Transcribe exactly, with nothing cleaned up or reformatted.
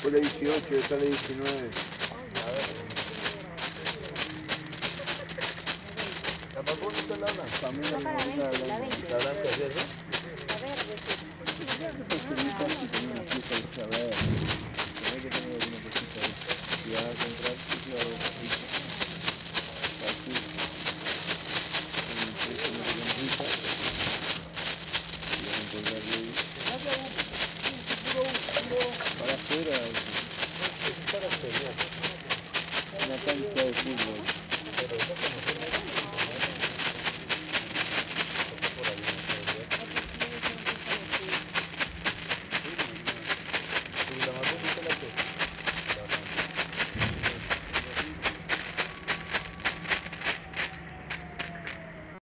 Por la dieciocho, esta es la diecinueve. ¿La más bonita la blanca? También La para veinte, la veinte. ¿La blanca es esa? La verde, sí. Tiene que tener alguna cosita ahí. Si vas a comprar, sí, claro.